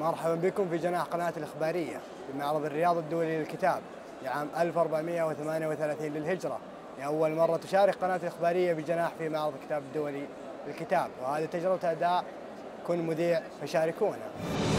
مرحبا بكم في جناح قناة الإخبارية في معرض الرياض الدولي للكتاب لعام 1438 للهجرة. لأول مرة تشارك قناة الإخبارية بجناح في معرض الكتاب الدولي للكتاب، وهذه تجربة أداء. كن مذيع فشاركونا.